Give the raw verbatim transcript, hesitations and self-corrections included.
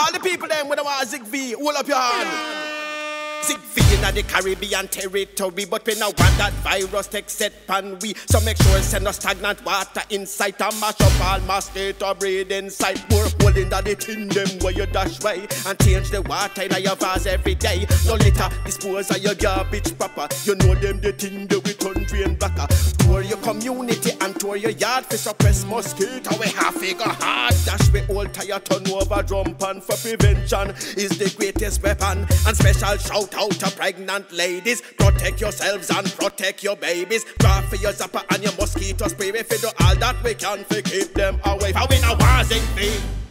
All the people them with the want Z I K V, hold up your hand. Z I K V in the Caribbean territory, but we now want that virus take set pan we. So make sure send no stagnant water inside and mash up all mosquito breed inside. More hole in the tin them where you dash way and change the water in your vase every day. No litter, dispose of your garbage proper. You know them the thing that we turn drain blacker. Tour your community and tour your yard for suppress mosquito. We have figure hard dash we all tire turn over drum pan for prevention is the greatest weapon. And special shout out to pregnant ladies, protect yourselves and protect your babies. Draw for your zapper and your mosquito spray. If you do all that we can to keep them away. For we no want Z I K V.